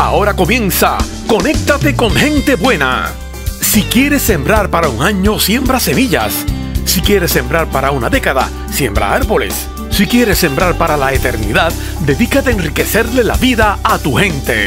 Ahora comienza Conéctate con gente buena. Si quieres sembrar para un año, siembra semillas. Si quieres sembrar para una década, siembra árboles. Si quieres sembrar para la eternidad, dedícate a enriquecerle la vida a tu gente.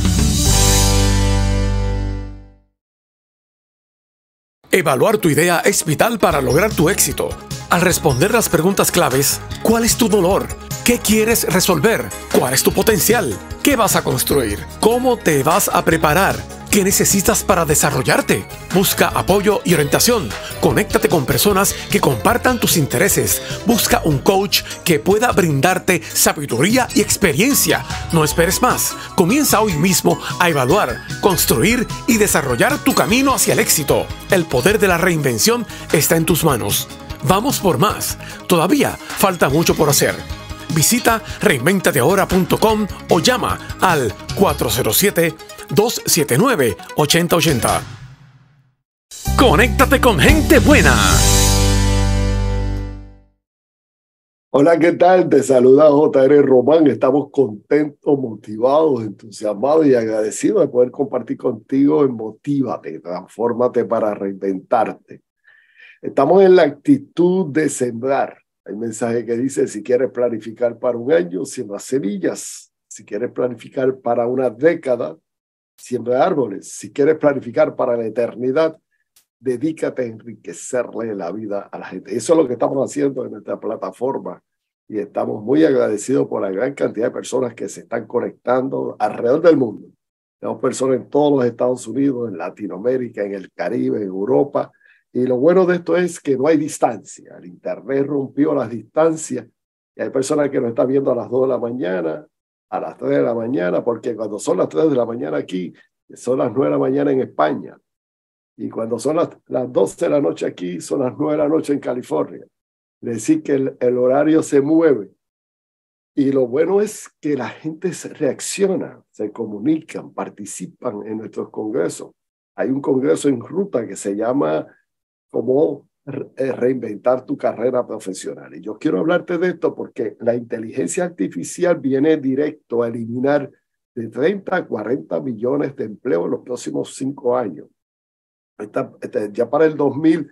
Evaluar tu idea es vital para lograr tu éxito. Al responder las preguntas claves, ¿cuál es tu dolor? ¿Qué quieres resolver? ¿Cuál es tu potencial? ¿Qué vas a construir? ¿Cómo te vas a preparar? ¿Qué necesitas para desarrollarte? Busca apoyo y orientación. Conéctate con personas que compartan tus intereses. Busca un coach que pueda brindarte sabiduría y experiencia. No esperes más. Comienza hoy mismo a evaluar, construir y desarrollar tu camino hacia el éxito. El poder de la reinvención está en tus manos. Vamos por más. Todavía falta mucho por hacer. Visita reinventateahora.com o llama al 407-279-8080. Conéctate con gente buena. Hola, ¿qué tal? Te saluda J.R. Román. Estamos contentos, motivados, entusiasmados y agradecidos de poder compartir contigo en Motívate, Transfórmate para Reinventarte. Estamos en la actitud de sembrar. Hay un mensaje que dice, si quieres planificar para un año, siembra semillas. Si quieres planificar para una década, siembra árboles. Si quieres planificar para la eternidad, dedícate a enriquecerle la vida a la gente. Eso es lo que estamos haciendo en nuestra plataforma y estamos muy agradecidos por la gran cantidad de personas que se están conectando alrededor del mundo. Tenemos personas en todos los Estados Unidos, en Latinoamérica, en el Caribe, en Europa. Y lo bueno de esto es que no hay distancia. El Internet rompió las distancias y hay personas que nos están viendo a las 2 de la mañana, a las 3 de la mañana, porque cuando son las 3 de la mañana aquí, son las 9 de la mañana en España. Y cuando son las 12 de la noche aquí, son las 9 de la noche en California. Es decir, que el horario se mueve. Y lo bueno es que la gente se reacciona, se comunican, participan en nuestros congresos. Hay un congreso en ruta que se llama cómo reinventar tu carrera profesional. Y yo quiero hablarte de esto porque la inteligencia artificial viene directo a eliminar de 30 a 40 millones de empleos en los próximos 5 años. Ya para el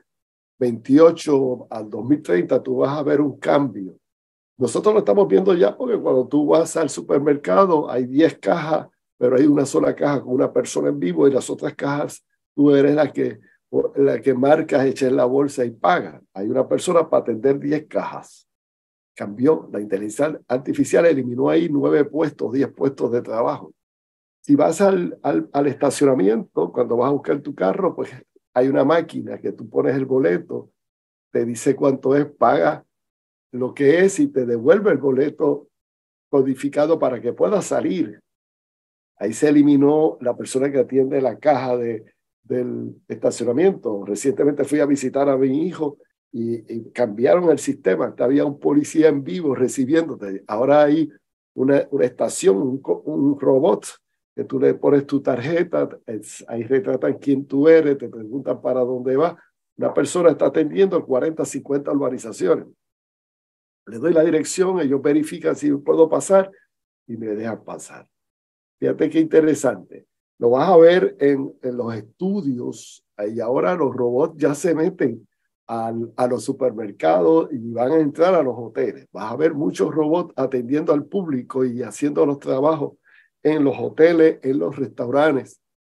2028 al 2030 tú vas a ver un cambio. Nosotros lo estamos viendo ya porque cuando tú vas al supermercado hay 10 cajas, pero hay una sola caja con una persona en vivo y las otras cajas tú eres la que marcas, echas en la bolsa y pagas. Hay una persona para atender 10 cajas. Cambió, la inteligencia artificial eliminó ahí 9 puestos, 10 puestos de trabajo. Si vas al estacionamiento, cuando vas a buscar tu carro, pues hay una máquina que tú pones el boleto, te dice cuánto es, paga lo que es y te devuelve el boleto codificado para que puedas salir. Ahí se eliminó la persona que atiende la caja del estacionamiento. Recientemente fui a visitar a mi hijo y cambiaron el sistema. Había un policía en vivo recibiéndote. Ahora hay una estación, un robot que tú le pones tu tarjeta, ahí retratan quién tú eres, te preguntan para dónde vas. Una persona está atendiendo 40, 50 urbanizaciones. Le doy la dirección, ellos verifican si puedo pasar y me dejan pasar. Fíjate qué interesante. Lo vas a ver en los estudios y ahora los robots ya se meten a los supermercados y van a entrar a los hoteles. Vas a ver muchos robots atendiendo al público y haciendo los trabajos en los hoteles, en los restaurantes.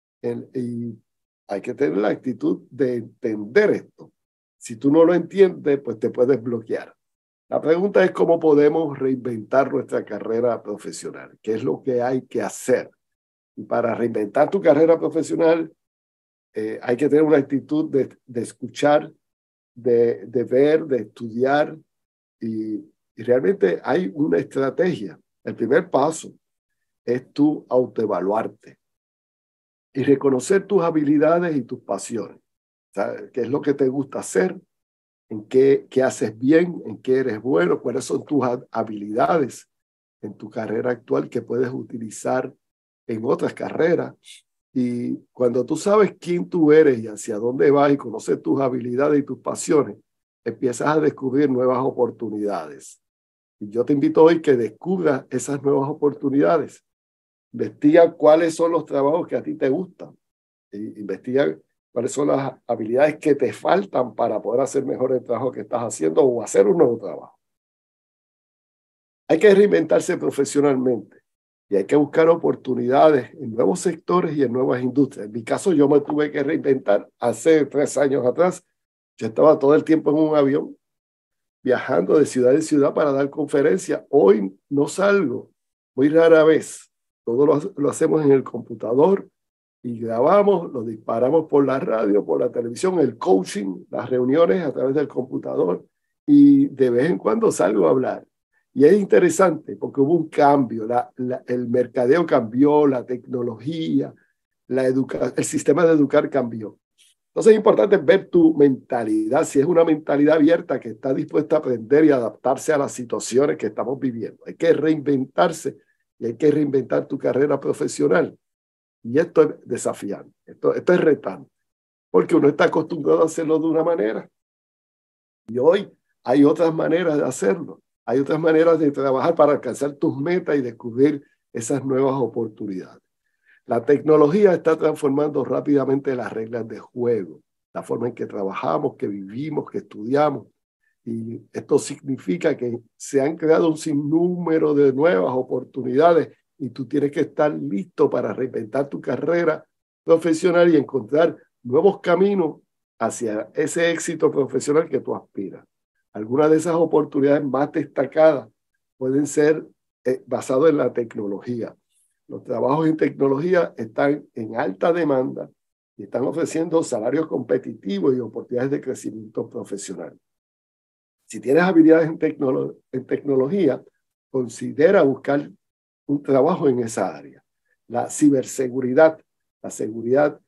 Y hay que tener la actitud de entender esto. Si tú no lo entiendes, pues te puedes bloquear. La pregunta es cómo podemos reinventar nuestra carrera profesional. ¿Qué es lo que hay que hacer? Y para reinventar tu carrera profesional, hay que tener una actitud de escuchar, de ver, de estudiar. Y realmente hay una estrategia. El primer paso es tú autoevaluarte y reconocer tus habilidades y tus pasiones. ¿Sabes? ¿Qué es lo que te gusta hacer? ¿En qué haces bien? ¿En qué eres bueno? ¿Cuáles son tus habilidades en tu carrera actual que puedes utilizar en otras carreras? Y cuando tú sabes quién tú eres y hacia dónde vas y conoces tus habilidades y tus pasiones, empiezas a descubrir nuevas oportunidades. Y yo te invito hoy que descubras esas nuevas oportunidades. Investiga cuáles son los trabajos que a ti te gustan. Investiga cuáles son las habilidades que te faltan para poder hacer mejor el trabajo que estás haciendo o hacer un nuevo trabajo. Hay que reinventarse profesionalmente y hay que buscar oportunidades en nuevos sectores y en nuevas industrias. En mi caso, yo me tuve que reinventar hace 3 años atrás. Yo estaba todo el tiempo en un avión, viajando de ciudad en ciudad para dar conferencias. Hoy no salgo, muy rara vez. Todo lo hacemos en el computador y grabamos, lo disparamos por la radio, por la televisión, el coaching, las reuniones a través del computador, y de vez en cuando salgo a hablar. Y es interesante porque hubo un cambio, el mercadeo cambió, la tecnología, el sistema de educar cambió. Entonces es importante ver tu mentalidad, si es una mentalidad abierta que está dispuesta a aprender y adaptarse a las situaciones que estamos viviendo. Hay que reinventarse y hay que reinventar tu carrera profesional. Y esto es desafiante, esto es retante, porque uno está acostumbrado a hacerlo de una manera. Y hoy hay otras maneras de hacerlo. Hay otras maneras de trabajar para alcanzar tus metas y descubrir esas nuevas oportunidades. La tecnología está transformando rápidamente las reglas de juego, la forma en que trabajamos, que vivimos, que estudiamos. Y esto significa que se han creado un sinnúmero de nuevas oportunidades y tú tienes que estar listo para reinventar tu carrera profesional y encontrar nuevos caminos hacia ese éxito profesional que tú aspiras. Algunas de esas oportunidades más destacadas pueden ser basadas en la tecnología. Los trabajos en tecnología están en alta demanda y están ofreciendo salarios competitivos y oportunidades de crecimiento profesional. Si tienes habilidades en tecnología, considera buscar un trabajo en esa área. La ciberseguridad, la seguridad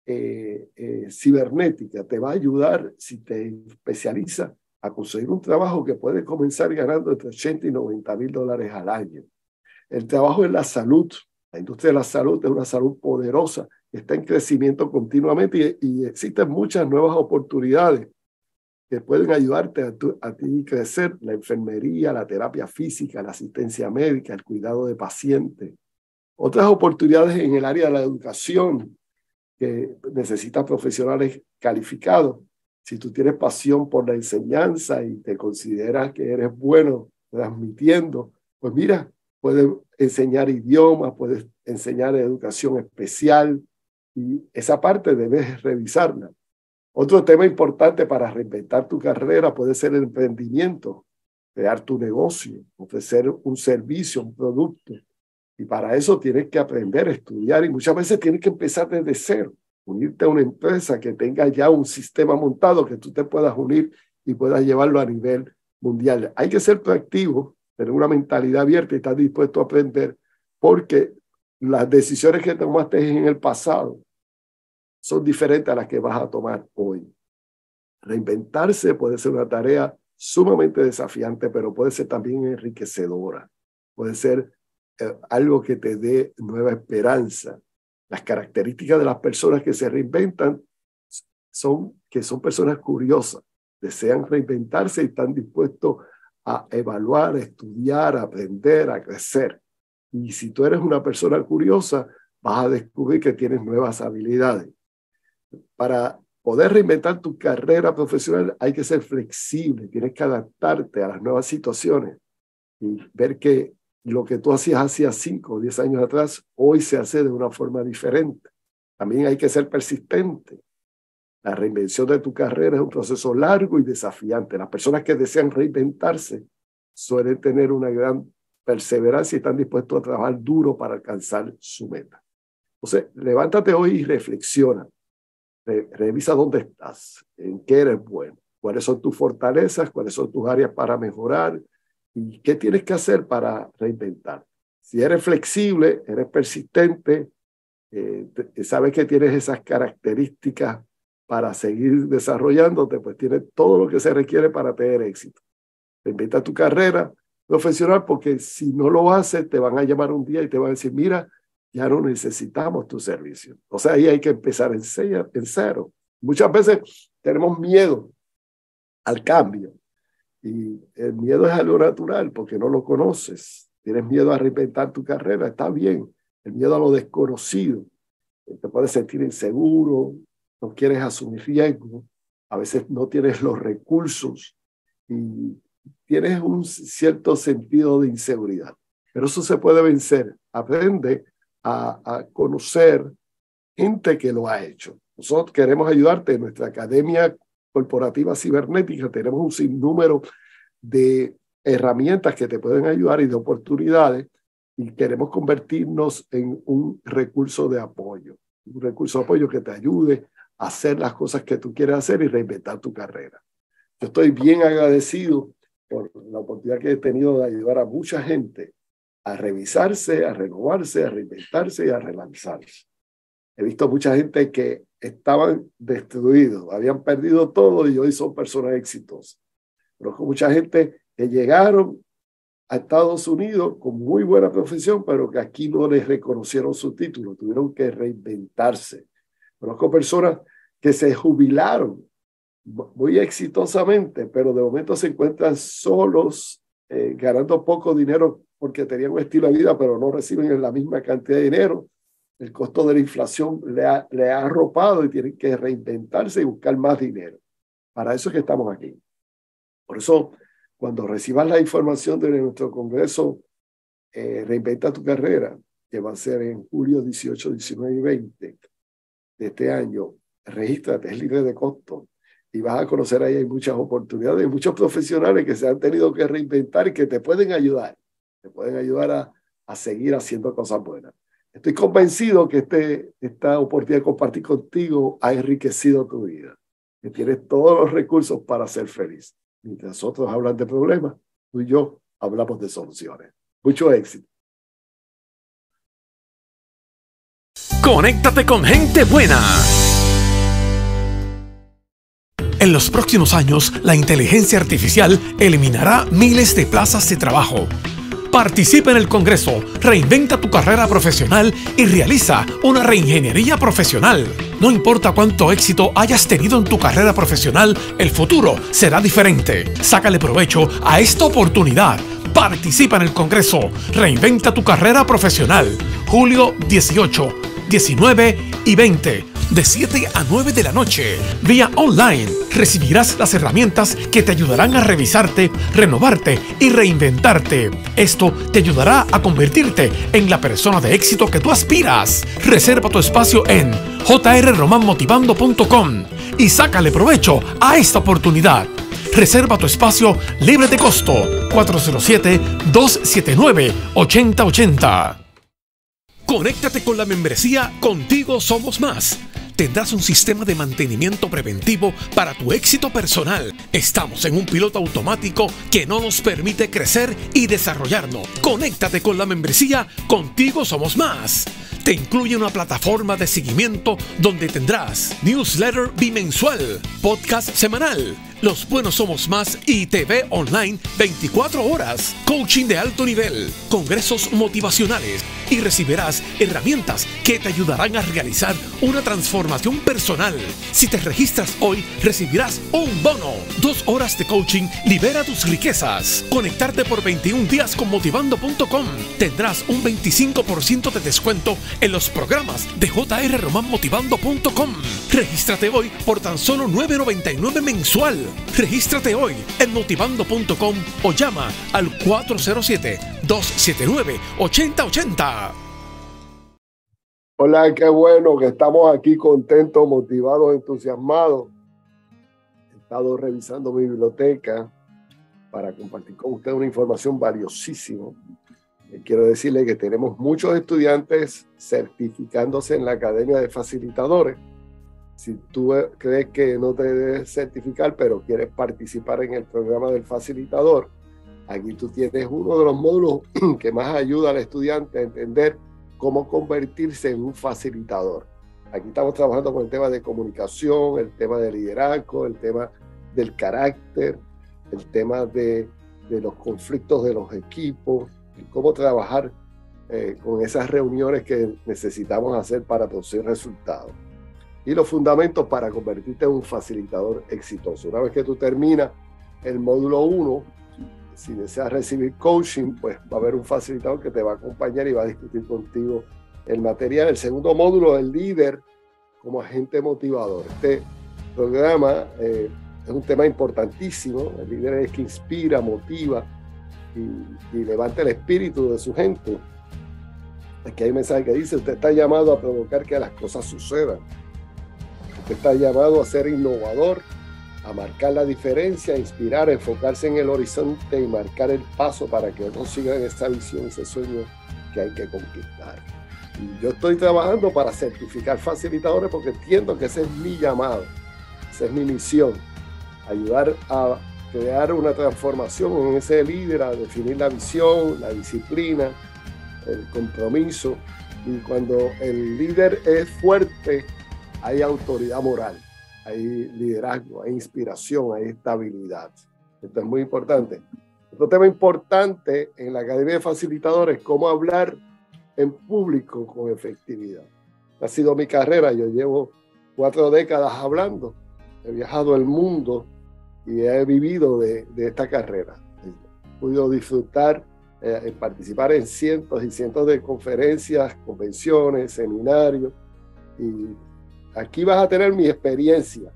cibernética te va a ayudar si te especializas a conseguir un trabajo que puede comenzar ganando entre 80 y 90 mil dólares al año. El trabajo en la salud, la industria de la salud es una salud poderosa, está en crecimiento continuamente y existen muchas nuevas oportunidades que pueden ayudarte a ti crecer: la enfermería, la terapia física, la asistencia médica, el cuidado de pacientes. Otras oportunidades en el área de la educación, que necesita profesionales calificados. Si tú tienes pasión por la enseñanza y te consideras que eres bueno transmitiendo, pues mira, puedes enseñar idiomas, puedes enseñar educación especial, y esa parte debes revisarla. Otro tema importante para reinventar tu carrera puede ser el emprendimiento, crear tu negocio, ofrecer un servicio, un producto. Y para eso tienes que aprender a estudiar y muchas veces tienes que empezar desde cero, unirte a una empresa que tenga ya un sistema montado que tú te puedas unir y puedas llevarlo a nivel mundial. Hay que ser proactivo, tener una mentalidad abierta y estar dispuesto a aprender, porque las decisiones que tomaste en el pasado son diferentes a las que vas a tomar hoy. Reinventarse puede ser una tarea sumamente desafiante, pero puede ser también enriquecedora. Puede ser algo que te dé nueva esperanza. Las características de las personas que se reinventan son que son personas curiosas, desean reinventarse y están dispuestos a evaluar, a estudiar, a aprender, a crecer. Y si tú eres una persona curiosa, vas a descubrir que tienes nuevas habilidades. Para poder reinventar tu carrera profesional hay que ser flexible, tienes que adaptarte a las nuevas situaciones y ver que lo que tú hacías 5 o 10 años atrás, hoy se hace de una forma diferente. También hay que ser persistente. La reinvención de tu carrera es un proceso largo y desafiante. Las personas que desean reinventarse suelen tener una gran perseverancia y están dispuestos a trabajar duro para alcanzar su meta. Entonces, levántate hoy y reflexiona. Revisa dónde estás, en qué eres bueno, cuáles son tus fortalezas, cuáles son tus áreas para mejorar y qué tienes que hacer para reinventar. Si eres flexible, eres persistente, sabes que tienes esas características para seguir desarrollándote, pues tienes todo lo que se requiere para tener éxito. Reinventa tu carrera profesional, porque si no lo haces, te van a llamar un día y te van a decir, mira, ya no necesitamos tu servicio. O sea, ahí hay que empezar en cero. Muchas veces tenemos miedo al cambio y el miedo es algo natural porque no lo conoces. Tienes miedo a reinventar tu carrera, está bien, El miedo a lo desconocido. Te puedes sentir inseguro, no quieres asumir riesgo, a veces no tienes los recursos y tienes un cierto sentido de inseguridad. Pero eso se puede vencer. Aprende a conocer gente que lo ha hecho. Nosotros queremos ayudarte en nuestra Academia Corporativa Cibernética. Tenemos un sinnúmero de herramientas que te pueden ayudar y de oportunidades, y queremos convertirnos en un recurso de apoyo que te ayude a hacer las cosas que tú quieres hacer y reinventar tu carrera. Yo estoy bien agradecido por la oportunidad que he tenido de ayudar a mucha gente a revisarse, a renovarse, a reinventarse y a relanzarse. He visto mucha gente que estaban destruidos, habían perdido todo y hoy son personas exitosas. Conozco mucha gente que llegaron a Estados Unidos con muy buena profesión, pero que aquí no les reconocieron su título, tuvieron que reinventarse. Conozco personas que se jubilaron muy exitosamente, pero de momento se encuentran solos, ganando poco dinero porque tenían un estilo de vida, pero no reciben la misma cantidad de dinero. El costo de la inflación le ha arropado y tienen que reinventarse y buscar más dinero. Para eso es que estamos aquí. Por eso, cuando recibas la información de nuestro congreso, Reinventa tu Carrera, que va a ser en julio 18, 19 y 20 de este año, regístrate, es libre de costo. Y vas a conocer ahí hay muchas oportunidades, muchos profesionales que se han tenido que reinventar y que te pueden ayudar. Te pueden ayudar a seguir haciendo cosas buenas. Estoy convencido que esta oportunidad de compartir contigo ha enriquecido tu vida. Que tienes todos los recursos para ser feliz. Mientras otros hablan de problemas, tú y yo hablamos de soluciones. Mucho éxito. Conéctate con gente buena. En los próximos años, la inteligencia artificial eliminará miles de plazas de trabajo. Participa en el Congreso, reinventa tu carrera profesional y realiza una reingeniería profesional. No importa cuánto éxito hayas tenido en tu carrera profesional, el futuro será diferente. Sácale provecho a esta oportunidad. Participa en el Congreso, reinventa tu carrera profesional. Julio 18, 19 y 20. De 7 a 9 de la noche, vía online, recibirás las herramientas que te ayudarán a revisarte, renovarte y reinventarte. Esto te ayudará a convertirte en la persona de éxito que tú aspiras. Reserva tu espacio en jrromanmotivando.com y sácale provecho a esta oportunidad. Reserva tu espacio libre de costo. 407-279-8080. Conéctate con la membresía Contigo Somos Más. Tendrás un sistema de mantenimiento preventivo para tu éxito personal. Estamos en un piloto automático que no nos permite crecer y desarrollarnos. Conéctate con la membresía Contigo Somos Más. Te incluye una plataforma de seguimiento donde tendrás newsletter bimensual, podcast semanal, Los Buenos Somos Más y TV online 24 horas, coaching de alto nivel, congresos motivacionales y recibirás herramientas que te ayudarán a realizar una transformación personal. Si te registras hoy, recibirás un bono. 2 horas de coaching libera tus riquezas. Conectarte por 21 días con motivando.com. Tendrás un 25% de descuento en los programas de jrromanmotivando.com. Regístrate hoy por tan solo $9.99 mensual. Regístrate hoy en motivando.com o llama al 407-279-8080. Hola, qué bueno que estamos aquí contentos, motivados, entusiasmados. He estado revisando mi biblioteca para compartir con ustedes una información valiosísima. Quiero decirle que tenemos muchos estudiantes certificándose en la Academia de Facilitadores. Si tú crees que no te debes certificar, pero quieres participar en el programa del facilitador, aquí tú tienes uno de los módulos que más ayuda al estudiante a entender cómo convertirse en un facilitador. Aquí estamos trabajando con el tema de comunicación, el tema de liderazgo, el tema del carácter, el tema de los conflictos de los equipos, y cómo trabajar con esas reuniones que necesitamos hacer para producir resultados. Y los fundamentos para convertirte en un facilitador exitoso. Una vez que tú terminas el módulo 1, si deseas recibir coaching, pues va a haber un facilitador que te va a acompañar y va a discutir contigo el material, el segundo módulo, el líder como agente motivador. Este programa es un tema importantísimo. El líder es que inspira, motiva y levanta el espíritu de su gente. Aquí hay un mensaje que dice: usted está llamado a provocar que las cosas sucedan. Usted está llamado a ser innovador, a marcar la diferencia, a inspirar, a enfocarse en el horizonte y marcar el paso para que otros sigan esa visión, ese sueño que hay que conquistar. Y yo estoy trabajando para certificar facilitadores porque entiendo que ese es mi llamado, esa es mi misión, ayudar a crear una transformación en ese líder, a definir la visión, la disciplina, el compromiso. Y cuando el líder es fuerte, hay autoridad moral, hay liderazgo, hay inspiración, hay estabilidad. Esto es muy importante. Otro tema importante en la Academia de Facilitadores es cómo hablar en público con efectividad. Ha sido mi carrera, yo llevo 4 décadas hablando, he viajado el mundo y he vivido de esta carrera. He podido disfrutar, participar en cientos y cientos de conferencias, convenciones, seminarios, y aquí vas a tener mi experiencia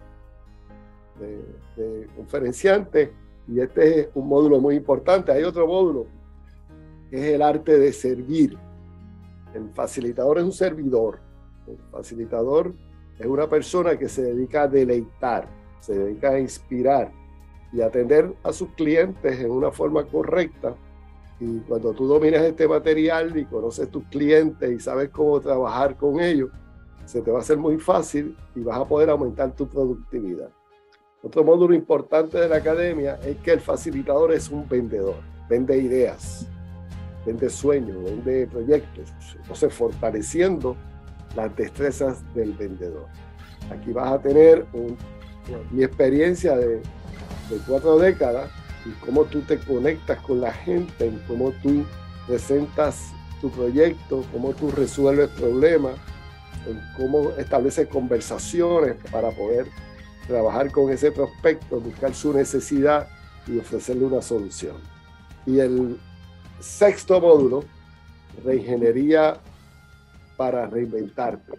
de conferenciante, y este es un módulo muy importante. Hay otro módulo que es el arte de servir. El facilitador es un servidor. El facilitador es una persona que se dedica a deleitar, se dedica a inspirar y atender a sus clientes en una forma correcta. Y cuando tú dominas este material y conoces tus clientes y sabes cómo trabajar con ellos, se te va a hacer muy fácil y vas a poder aumentar tu productividad. Otro módulo importante de la academia es que el facilitador es un vendedor. Vende ideas, vende sueños, vende proyectos. Entonces, fortaleciendo las destrezas del vendedor. Aquí vas a tener mi experiencia de 4 décadas y cómo tú te conectas con la gente, en cómo tú presentas tu proyecto, cómo tú resuelves problemas, en cómo estableces conversaciones para poder trabajar con ese prospecto, buscar su necesidad y ofrecerle una solución. Y el 6º módulo, reingeniería para reinventarte.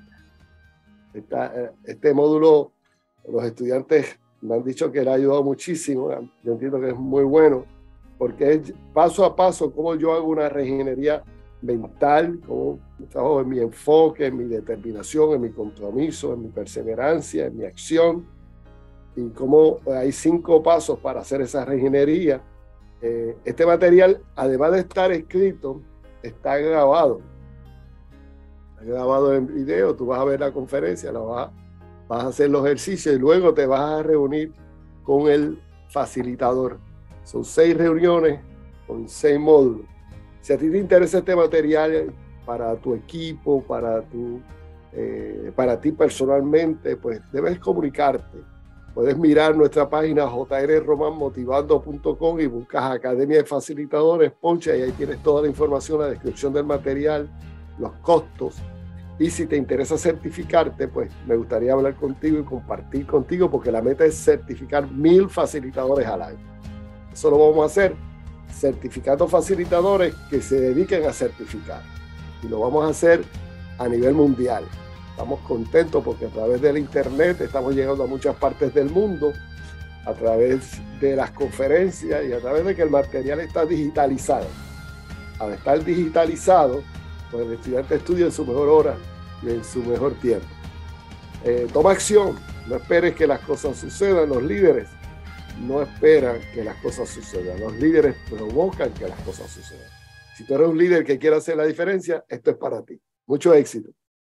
Este módulo, los estudiantes me han dicho que le ha ayudado muchísimo. Yo entiendo que es muy bueno porque es paso a paso cómo yo hago una reingeniería mental, cómo trabajo en mi enfoque, en mi determinación, en mi compromiso, en mi perseverancia, en mi acción, y cómo hay 5 pasos para hacer esa reingeniería. Este material, además de estar escrito, está grabado. Está grabado en video, tú vas a ver la conferencia, vas a hacer los ejercicios y luego te vas a reunir con el facilitador. Son 6 reuniones con 6 módulos. Si a ti te interesa este material para tu equipo, para ti personalmente, pues debes comunicarte. Puedes mirar nuestra página jrromanmotivando.com y buscas Academia de Facilitadores, poncha, y ahí tienes toda la información, la descripción del material, los costos. Y si te interesa certificarte, pues me gustaría hablar contigo y compartir contigo, porque la meta es certificar 1000 facilitadores al año. Eso lo vamos a hacer certificando facilitadores que se dediquen a certificar. Y lo vamos a hacer a nivel mundial. Estamos contentos porque a través del internet estamos llegando a muchas partes del mundo, a través de las conferencias y a través de que el material está digitalizado. Al estar digitalizado, pues el estudiante estudia en su mejor hora y en su mejor tiempo. Toma acción, no esperes que las cosas sucedan. Los líderes no esperan que las cosas sucedan, los líderes provocan que las cosas sucedan. Si tú eres un líder que quiere hacer la diferencia, esto es para ti. Mucho éxito.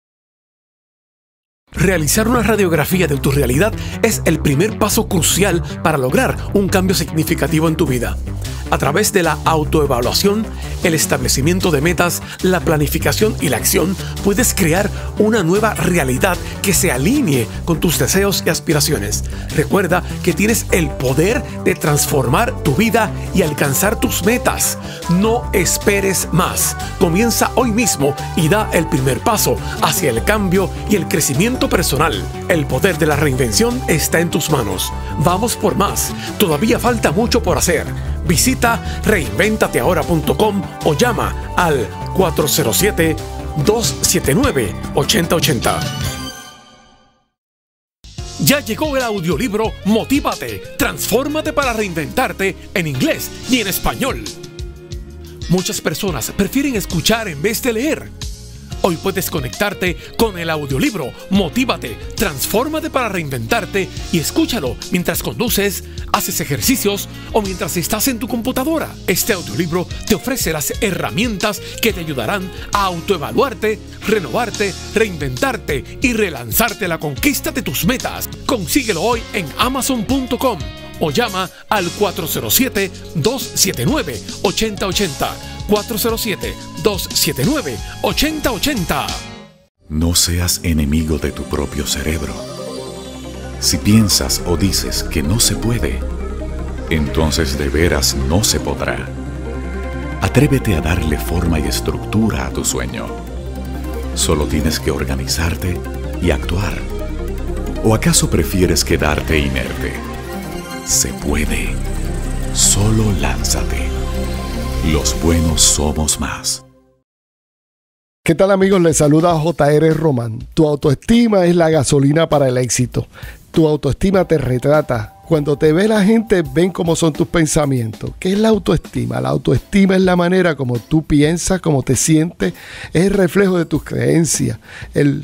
Realizar una radiografía de tu realidad es el primer paso crucial para lograr un cambio significativo en tu vida. A través de la autoevaluación, el establecimiento de metas, la planificación y la acción, puedes crear una nueva realidad que se alinee con tus deseos y aspiraciones. Recuerda que tienes el poder de transformar tu vida y alcanzar tus metas. No esperes más. Comienza hoy mismo y da el primer paso hacia el cambio y el crecimiento personal. El poder de la reinvención está en tus manos. Vamos por más. Todavía falta mucho por hacer. Visita reinventateahora.com o llama al 407 407-279-8080. Ya llegó el audiolibro Motívate, Transfórmate para Reinventarte en inglés y en español. Muchas personas prefieren escuchar en vez de leer. Hoy puedes conectarte con el audiolibro Motívate, Transfórmate para Reinventarte y escúchalo mientras conduces, haces ejercicios o mientras estás en tu computadora. Este audiolibro te ofrece las herramientas que te ayudarán a autoevaluarte, renovarte, reinventarte y relanzarte a la conquista de tus metas. Consíguelo hoy en Amazon.com o llama al 407-279-8080. 407-279-8080. No seas enemigo de tu propio cerebro. Si piensas o dices que no se puede, entonces de veras no se podrá. Atrévete a darle forma y estructura a tu sueño. Solo tienes que organizarte y actuar. ¿O acaso prefieres quedarte inerte? Se puede. Solo lánzate. Los buenos somos más. ¿Qué tal, amigos? Les saluda J.R. Román. Tu autoestima es la gasolina para el éxito. Tu autoestima te retrata. Cuando te ve la gente, ven cómo son tus pensamientos. ¿Qué es la autoestima? La autoestima es la manera como tú piensas, cómo te sientes. Es el reflejo de tus creencias. El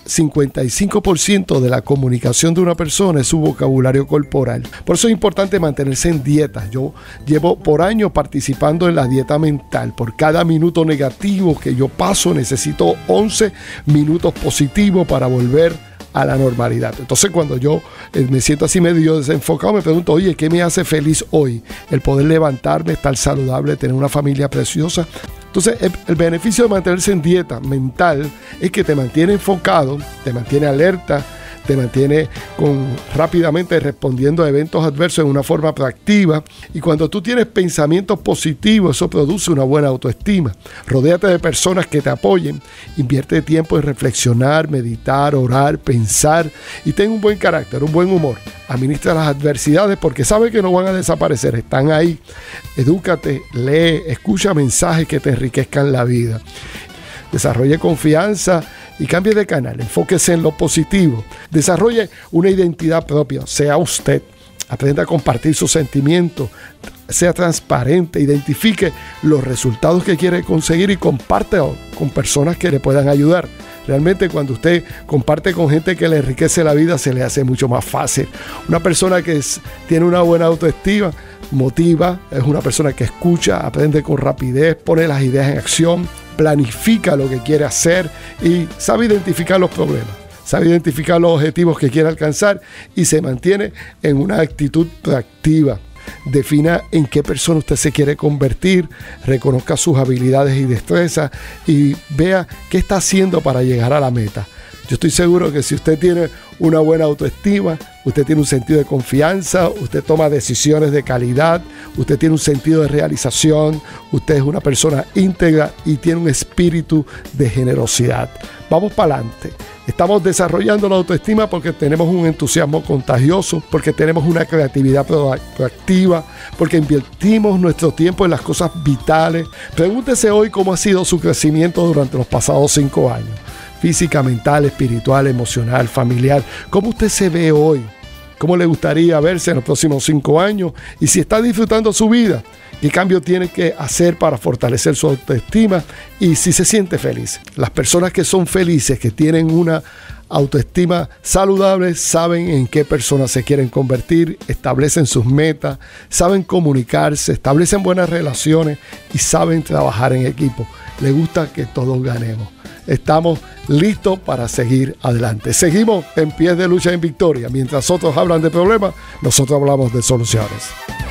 55% de la comunicación de una persona es su vocabulario corporal. Por eso es importante mantenerse en dieta. Yo llevo por años participando en la dieta mental. Por cada minuto negativo que yo paso, necesito 11 minutos positivos para volver a la normalidad. Entonces, cuando yo me siento así medio desenfocado, me pregunto, oye, ¿qué me hace feliz hoy? El poder levantarme, estar saludable, tener una familia preciosa. Entonces, el beneficio de mantenerse en dieta mental es que te mantiene enfocado, te mantiene alerta, te mantiene rápidamente respondiendo a eventos adversos en una forma proactiva. Y cuando tú tienes pensamientos positivos, eso produce una buena autoestima. Rodéate de personas que te apoyen. Invierte tiempo en reflexionar, meditar, orar, pensar y ten un buen carácter, un buen humor. Administra las adversidades porque sabes que no van a desaparecer, están ahí. Edúcate, lee, escucha mensajes que te enriquezcan la vida. Desarrolle confianza y cambie de canal, enfóquese en lo positivo, desarrolle una identidad propia, sea usted, aprenda a compartir sus sentimientos, sea transparente, identifique los resultados que quiere conseguir y compártelo con personas que le puedan ayudar. Realmente cuando usted comparte con gente que le enriquece la vida, se le hace mucho más fácil. Una persona que tiene una buena autoestima, motiva, es una persona que escucha, aprende con rapidez, pone las ideas en acción, planifica lo que quiere hacer y sabe identificar los problemas, sabe identificar los objetivos que quiere alcanzar y se mantiene en una actitud proactiva. Defina en qué persona usted se quiere convertir, reconozca sus habilidades y destrezas y vea qué está haciendo para llegar a la meta. Yo estoy seguro que si usted tiene una buena autoestima, usted tiene un sentido de confianza, usted toma decisiones de calidad, usted tiene un sentido de realización, usted es una persona íntegra y tiene un espíritu de generosidad. Vamos para adelante. Estamos desarrollando la autoestima porque tenemos un entusiasmo contagioso, porque tenemos una creatividad proactiva, porque invertimos nuestro tiempo en las cosas vitales. Pregúntese hoy cómo ha sido su crecimiento durante los pasados 5 años. Física, mental, espiritual, emocional, familiar. ¿Cómo usted se ve hoy? ¿Cómo le gustaría verse en los próximos 5 años? Y si está disfrutando su vida, ¿qué cambio tiene que hacer para fortalecer su autoestima? Y si se siente feliz. Las personas que son felices, que tienen una autoestima saludable, saben en qué personas se quieren convertir, establecen sus metas, saben comunicarse, establecen buenas relaciones y saben trabajar en equipo. Les gusta que todos ganemos. Estamos listos para seguir adelante. Seguimos en pie de lucha en victoria. Mientras otros hablan de problemas, nosotros hablamos de soluciones.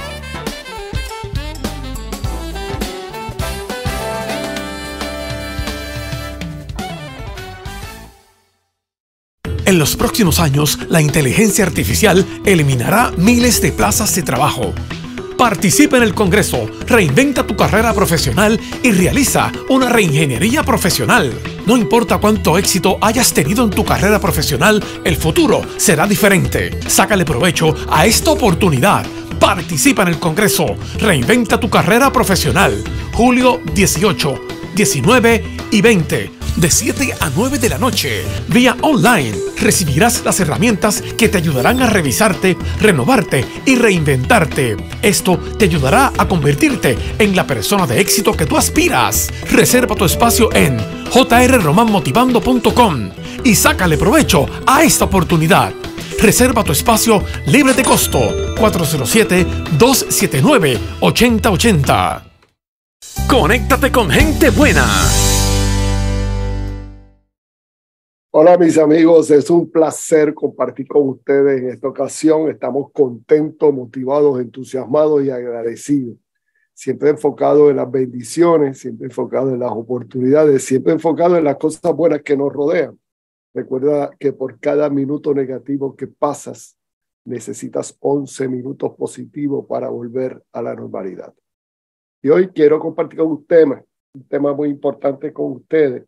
En los próximos años, la inteligencia artificial eliminará miles de plazas de trabajo. Participa en el Congreso, reinventa tu carrera profesional y realiza una reingeniería profesional. No importa cuánto éxito hayas tenido en tu carrera profesional, el futuro será diferente. Sácale provecho a esta oportunidad. Participa en el Congreso, reinventa tu carrera profesional. Julio 18, 19 y 20. de 7 a 9 de la noche. Vía online recibirás las herramientas que te ayudarán a revisarte, renovarte y reinventarte. Esto te ayudará a convertirte en la persona de éxito que tú aspiras. Reserva tu espacio en jrromanmotivando.com y sácale provecho a esta oportunidad. Reserva tu espacio libre de costo. 407-279-8080. Conéctate con gente buena. Hola mis amigos, es un placer compartir con ustedes en esta ocasión. Estamos contentos, motivados, entusiasmados y agradecidos. Siempre enfocados en las bendiciones, siempre enfocados en las oportunidades, siempre enfocados en las cosas buenas que nos rodean. Recuerda que por cada minuto negativo que pasas, necesitas 11 minutos positivos para volver a la normalidad. Y hoy quiero compartir un tema muy importante con ustedes.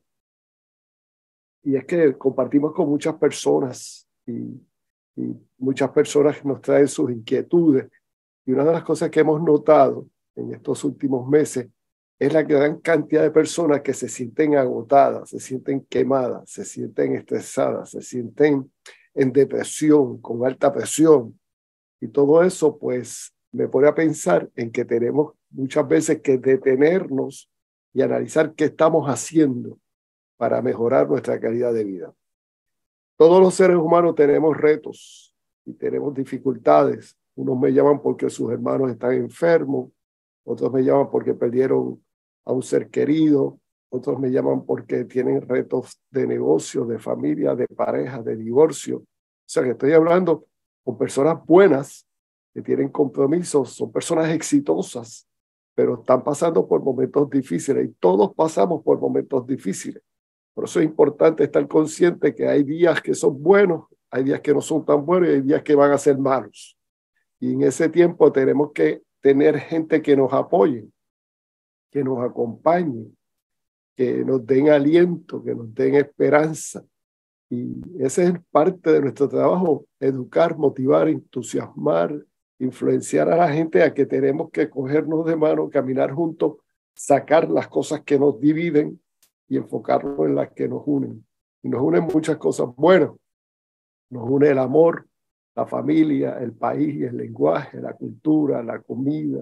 Y es que compartimos con muchas personas y muchas personas nos traen sus inquietudes. Y una de las cosas que hemos notado en estos últimos meses es la gran cantidad de personas que se sienten agotadas, se sienten quemadas, se sienten estresadas, se sienten en depresión, con alta presión. Y todo eso, pues, me pone a pensar en que tenemos muchas veces que detenernos y analizar qué estamos haciendo para mejorar nuestra calidad de vida. Todos los seres humanos tenemos retos y tenemos dificultades. Unos me llaman porque sus hermanos están enfermos, otros me llaman porque perdieron a un ser querido, otros me llaman porque tienen retos de negocio, de familia, de pareja, de divorcio. O sea que estoy hablando con personas buenas que tienen compromisos, son personas exitosas, pero están pasando por momentos difíciles y todos pasamos por momentos difíciles. Por eso es importante estar consciente que hay días que son buenos, hay días que no son tan buenos y hay días que van a ser malos. Y en ese tiempo tenemos que tener gente que nos apoye, que nos acompañe, que nos den aliento, que nos den esperanza. Y ese es parte de nuestro trabajo, educar, motivar, entusiasmar, influenciar a la gente a que tenemos que cogernos de mano, caminar juntos, sacar las cosas que nos dividen y enfocarnos en las que nos unen. Y nos unen muchas cosas buenas. Nos une el amor, la familia, el país, el lenguaje, la cultura, la comida,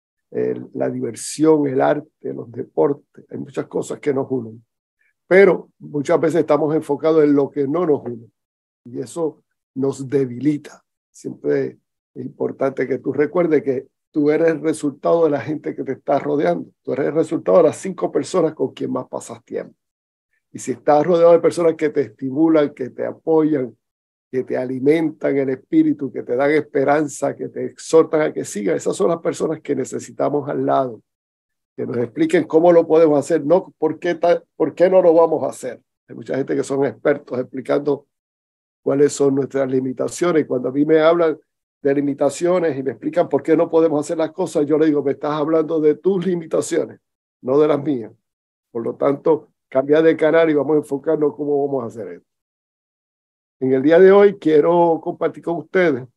la diversión, el arte, los deportes. Hay muchas cosas que nos unen. Pero muchas veces estamos enfocados en lo que no nos une. Y eso nos debilita. Siempre es importante que tú recuerdes que tú eres el resultado de la gente que te está rodeando. Tú eres el resultado de las 5 personas con quien más pasas tiempo. Y si estás rodeado de personas que te estimulan, que te apoyan, que te alimentan el espíritu, que te dan esperanza, que te exhortan a que sigas, esas son las personas que necesitamos al lado, que nos expliquen cómo lo podemos hacer, no por qué no lo vamos a hacer. Hay mucha gente que son expertos explicando cuáles son nuestras limitaciones. Y cuando a mí me hablan de limitaciones y me explican por qué no podemos hacer las cosas, yo le digo, me estás hablando de tus limitaciones, no de las mías. Por lo tanto, cambia de canal y vamos a enfocarnos cómo vamos a hacer esto. En el día de hoy quiero compartir con ustedes.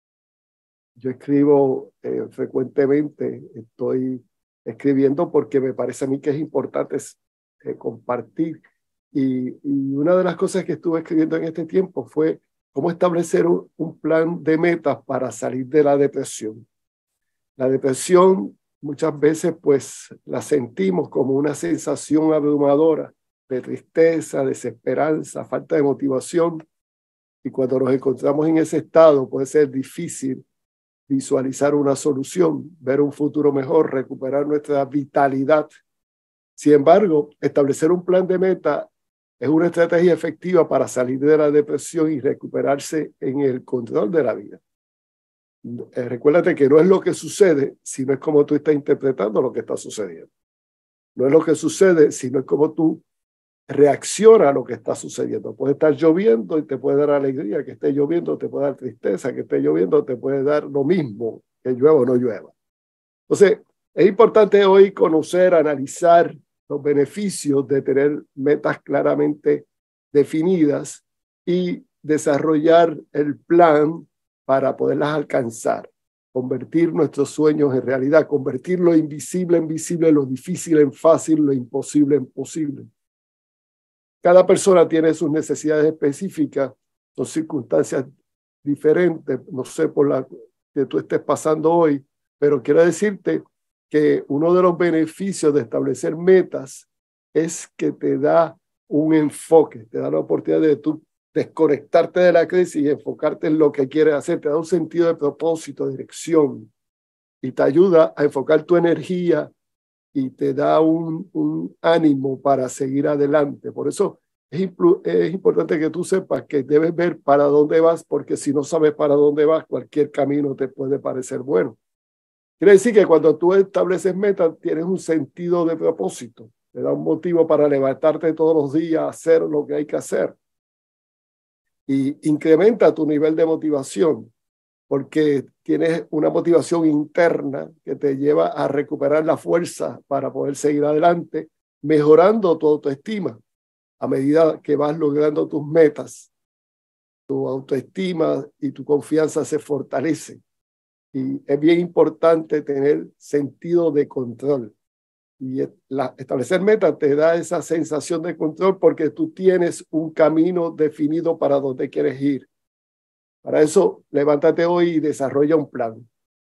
Yo escribo frecuentemente, estoy escribiendo porque me parece a mí que es importante compartir. Y una de las cosas que estuve escribiendo en este tiempo fue cómo establecer un plan de metas para salir de la depresión. La depresión muchas veces pues la sentimos como una sensación abrumadora de tristeza, desesperanza, falta de motivación. Y cuando nos encontramos en ese estado puede ser difícil visualizar una solución, ver un futuro mejor, recuperar nuestra vitalidad. Sin embargo, establecer un plan de meta es una estrategia efectiva para salir de la depresión y recuperarse en el control de la vida. Recuérdate que no es lo que sucede, sino es como tú estás interpretando lo que está sucediendo. No es lo que sucede, sino es como tú reacciona a lo que está sucediendo. Puede estar lloviendo y te puede dar alegría, que esté lloviendo te puede dar tristeza, que esté lloviendo te puede dar lo mismo, que llueva o no llueva. Entonces, es importante hoy conocer, analizar los beneficios de tener metas claramente definidas y desarrollar el plan para poderlas alcanzar, convertir nuestros sueños en realidad, convertir lo invisible en visible, lo difícil en fácil, lo imposible en posible. Cada persona tiene sus necesidades específicas, son circunstancias diferentes, no sé por la que tú estés pasando hoy, pero quiero decirte que uno de los beneficios de establecer metas es que te da un enfoque, te da la oportunidad de tú desconectarte de la crisis y enfocarte en lo que quieres hacer, te da un sentido de propósito, dirección, y te ayuda a enfocar tu energía y te da un ánimo para seguir adelante. Por eso es importante que tú sepas que debes ver para dónde vas, porque si no sabes para dónde vas, cualquier camino te puede parecer bueno. Quiere decir que cuando tú estableces metas, tienes un sentido de propósito, te da un motivo para levantarte todos los días, hacer lo que hay que hacer. Y incrementa tu nivel de motivación, porque tienes una motivación interna que te lleva a recuperar la fuerza para poder seguir adelante, mejorando tu autoestima a medida que vas logrando tus metas. Tu autoestima y tu confianza se fortalecen. Y es bien importante tener sentido de control. Y establecer metas te da esa sensación de control porque tú tienes un camino definido para dónde quieres ir. Para eso, levántate hoy y desarrolla un plan.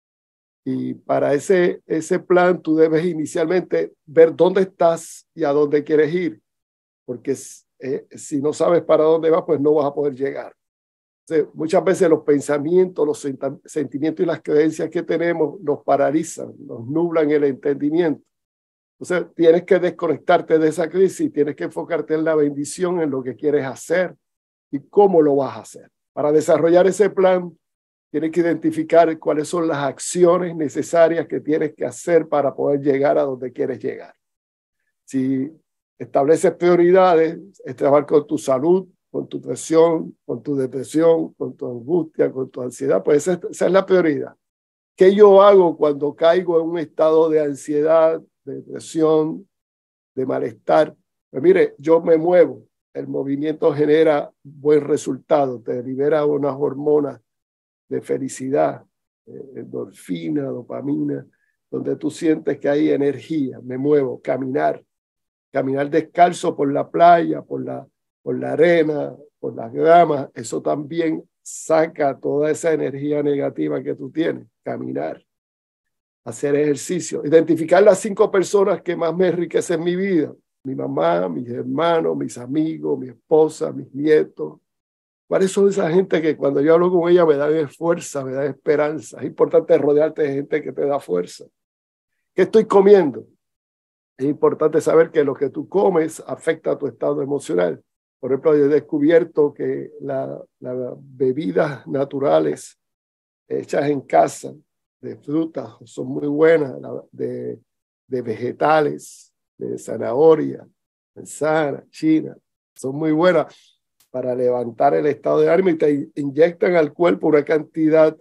Y para ese plan, tú debes inicialmente ver dónde estás y a dónde quieres ir. Porque si no sabes para dónde vas, pues no vas a poder llegar. Entonces, muchas veces los pensamientos, los sentimientos y las creencias que tenemos nos paralizan, nos nublan el entendimiento. Entonces, tienes que desconectarte de esa crisis, tienes que enfocarte en la bendición, en lo que quieres hacer y cómo lo vas a hacer. Para desarrollar ese plan, tienes que identificar cuáles son las acciones necesarias que tienes que hacer para poder llegar a donde quieres llegar. Si estableces prioridades, es trabajar con tu salud, con tu presión, con tu depresión, con tu angustia, con tu ansiedad, pues esa es la prioridad. ¿Qué yo hago cuando caigo en un estado de ansiedad, de depresión, de malestar? Pues mire, yo me muevo. El movimiento genera buen resultado, te libera unas hormonas de felicidad, endorfina, dopamina, donde tú sientes que hay energía. Me muevo, caminar descalzo por la playa, por la arena, por las gramas, eso también saca toda esa energía negativa que tú tienes. Caminar, hacer ejercicio, identificar las 5 personas que más me enriquecen mi vida: mi mamá, mis hermanos, mis amigos, mi esposa, mis nietos. ¿Cuáles son esa gente que cuando yo hablo con ella me dan fuerza, me dan esperanza? Es importante rodearte de gente que te da fuerza. ¿Qué estoy comiendo? Es importante saber que lo que tú comes afecta a tu estado emocional. Por ejemplo, yo he descubierto que las bebidas naturales hechas en casa, de frutas, son muy buenas, de vegetales, de zanahoria, manzana, china, son muy buenas para levantar el estado de ánimo y te inyectan al cuerpo una cantidad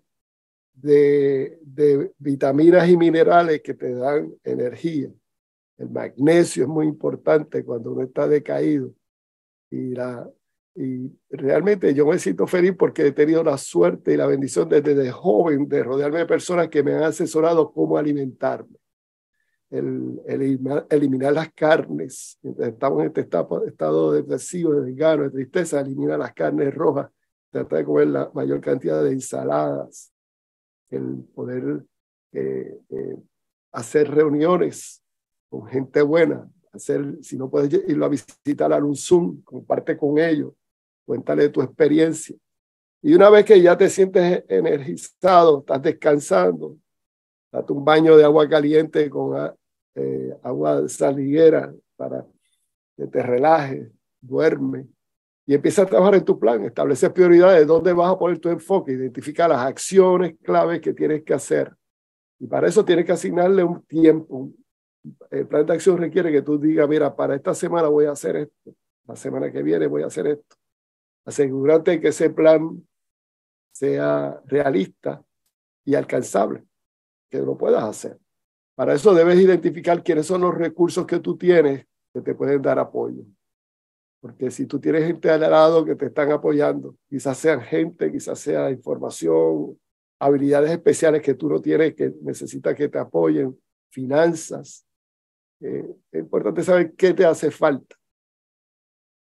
de vitaminas y minerales que te dan energía. El magnesio es muy importante cuando uno está decaído. Y realmente yo me siento feliz porque he tenido la suerte y la bendición desde joven de rodearme de personas que me han asesorado cómo alimentarme. Eliminar las carnes. Mientras estamos en este estado depresivo, de desgano, de tristeza, elimina las carnes rojas. Trata de comer la mayor cantidad de ensaladas. El poder hacer reuniones con gente buena, si no puedes irlo a visitar a un Zoom, comparte con ellos, cuéntale tu experiencia. Y una vez que ya te sientes energizado, estás descansando, date un baño de agua caliente con agua saliguera para que te relajes, duerme y empieza a trabajar en tu plan, establece prioridades, dónde vas a poner tu enfoque, identifica las acciones claves que tienes que hacer. Y para eso tienes que asignarle un tiempo. El plan de acción requiere que tú digas, mira, para esta semana voy a hacer esto, la semana que viene voy a hacer esto. Asegúrate que ese plan sea realista y alcanzable, que lo puedas hacer. Para eso debes identificar quiénes son los recursos que tú tienes que te pueden dar apoyo. Porque si tú tienes gente al lado que te están apoyando, quizás sean gente, quizás sea información, habilidades especiales que tú no tienes, que necesitas que te apoyen, finanzas. Es importante saber qué te hace falta.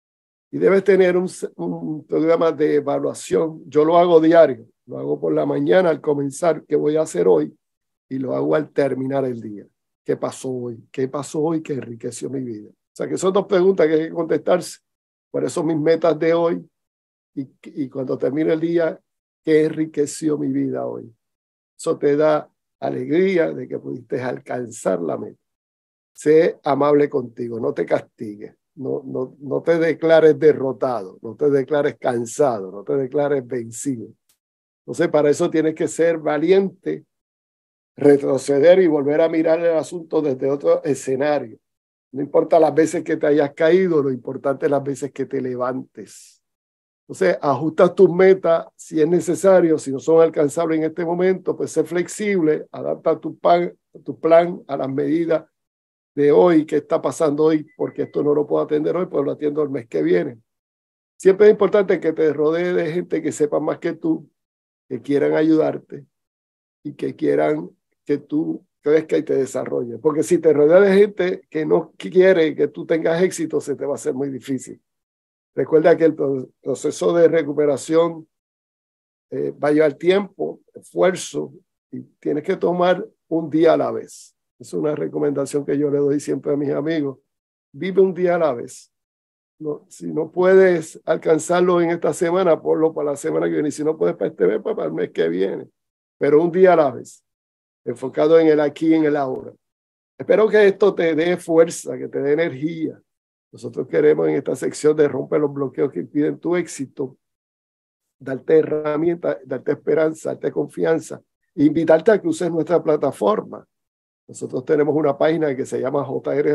Y debes tener un programa de evaluación. Yo lo hago diario. Lo hago por la mañana al comenzar, qué voy a hacer hoy, y lo hago al terminar el día. ¿Qué pasó hoy? ¿Qué pasó hoy que enriqueció mi vida? O sea, que son dos preguntas que hay que contestarse. Por eso mis metas de hoy y cuando termine el día, ¿qué enriqueció mi vida hoy? Eso te da alegría de que pudiste alcanzar la meta. Sé amable contigo, no te castigues, no te declares derrotado, no te declares cansado, no te declares vencido. Entonces, para eso tienes que ser valiente, retroceder y volver a mirar el asunto desde otro escenario. No importa las veces que te hayas caído, lo importante es las veces que te levantes. Entonces, ajustas tus metas si es necesario, si no son alcanzables en este momento, pues sé flexible, adapta tu plan a las medidas de hoy, qué está pasando hoy, porque esto no lo puedo atender hoy, pues lo atiendo el mes que viene. Siempre es importante que te rodees de gente que sepa más que tú, que quieran ayudarte y que quieran que tú crezcas y te desarrolles. Porque si te rodeas de gente que no quiere que tú tengas éxito, se te va a hacer muy difícil. Recuerda que el proceso de recuperación va a llevar tiempo, esfuerzo, y tienes que tomar un día a la vez. Es una recomendación que yo le doy siempre a mis amigos. Vive un día a la vez. No, si no puedes alcanzarlo en esta semana, ponlo para la semana que viene. Si no puedes para este mes, pues para el mes que viene. Pero un día a la vez, enfocado en el aquí y en el ahora. Espero que esto te dé fuerza, que te dé energía. Nosotros queremos en esta sección de romper los bloqueos que impiden tu éxito, darte herramientas, darte esperanza, darte confianza, e invitarte a que uses nuestra plataforma. Nosotros tenemos una página que se llama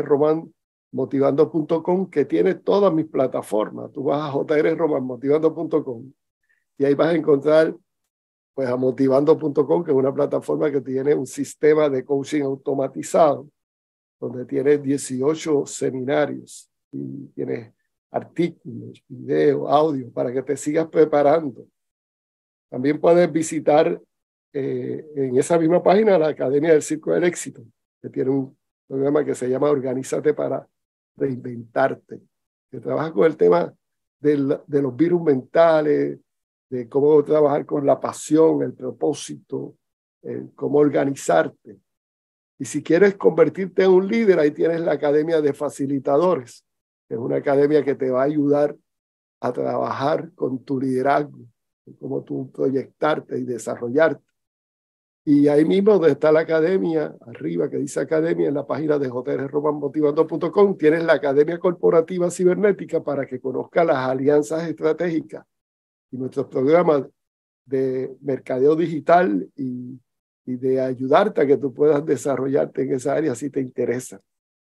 jrromanmotivando.com que tiene todas mis plataformas. Tú vas a jrromanmotivando.com y ahí vas a encontrar pues a motivando.com, que es una plataforma que tiene un sistema de coaching automatizado, donde tienes 18 seminarios y tienes artículos, videos, audio, para que te sigas preparando. También puedes visitar en esa misma página la Academia del Círculo del Éxito, que tiene un programa que se llama Organízate para Reinventarte, que trabaja con el tema de los virus mentales, de cómo trabajar con la pasión, el propósito, cómo organizarte. Y si quieres convertirte en un líder, ahí tienes la Academia de Facilitadores, que es una academia que te va a ayudar a trabajar con tu liderazgo, cómo tú proyectarte y desarrollarte. Y ahí mismo donde está la academia, arriba que dice academia, en la página de jrromanmotivando.com, tienes la Academia Corporativa Cibernética para que conozcas las alianzas estratégicas y nuestros programas de mercadeo digital y de ayudarte a que tú puedas desarrollarte en esa área si te interesa.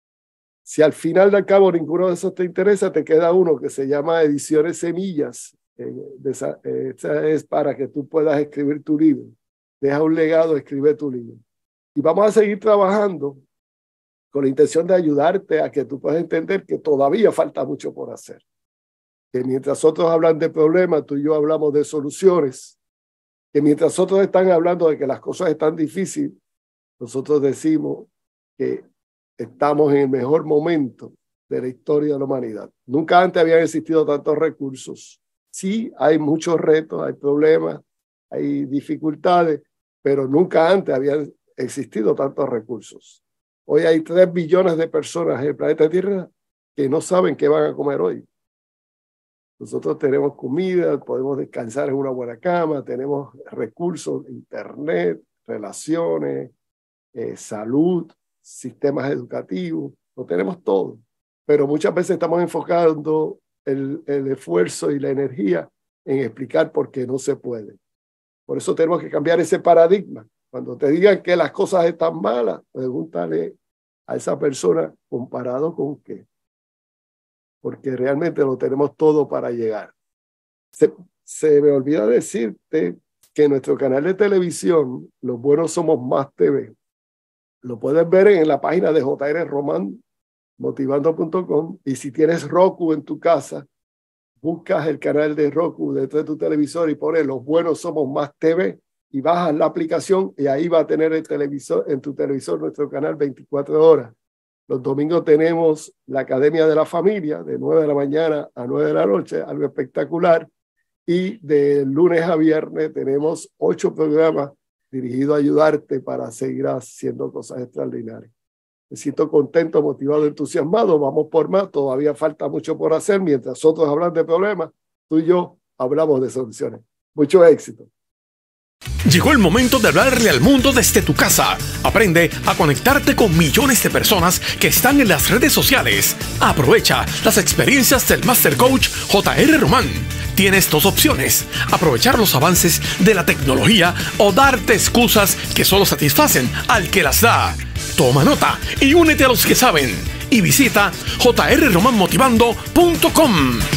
Si al final del cabo ninguno de esos te interesa, te queda uno que se llama Ediciones Semillas. Esa es para que tú puedas escribir tu libro. Deja un legado, escribe tu libro. Y vamos a seguir trabajando con la intención de ayudarte a que tú puedas entender que todavía falta mucho por hacer. Que mientras otros hablan de problemas, tú y yo hablamos de soluciones. Que mientras otros están hablando de que las cosas están difíciles, nosotros decimos que estamos en el mejor momento de la historia de la humanidad. Nunca antes habían existido tantos recursos. Sí, hay muchos retos, hay problemas, hay dificultades, pero nunca antes habían existido tantos recursos. Hoy hay 3 billones de personas en el planeta Tierra que no saben qué van a comer hoy. Nosotros tenemos comida, podemos descansar en una buena cama, tenemos recursos, internet, relaciones, salud, sistemas educativos, lo tenemos todo. Pero muchas veces estamos enfocando el esfuerzo y la energía en explicar por qué no se puede. Por eso tenemos que cambiar ese paradigma. Cuando te digan que las cosas están malas, pregúntale a esa persona comparado con qué. Porque realmente lo tenemos todo para llegar. Se me olvida decirte que nuestro canal de televisión, Los Buenos Somos Más TV, lo puedes ver en la página de jrromanmotivando.com, y si tienes Roku en tu casa, buscas el canal de Roku dentro de tu televisor y pones Los Buenos Somos Más TV y bajas la aplicación y ahí va a tener el televisor, en tu televisor nuestro canal 24 horas. Los domingos tenemos la Academia de la Familia, de 9 de la mañana a 9 de la noche, algo espectacular. Y de lunes a viernes tenemos 8 programas dirigidos a ayudarte para seguir haciendo cosas extraordinarias. Me siento contento, motivado, entusiasmado. Vamos por más. Todavía falta mucho por hacer. Mientras otros hablan de problemas, tú y yo hablamos de soluciones. Mucho éxito. Llegó el momento de hablarle al mundo desde tu casa. Aprende a conectarte con millones de personas que están en las redes sociales. Aprovecha las experiencias del Master Coach J.R. Román. Tienes 2 opciones: aprovechar los avances de la tecnología o darte excusas que solo satisfacen al que las da. Toma nota y únete a los que saben. Y visita jrromanmotivando.com.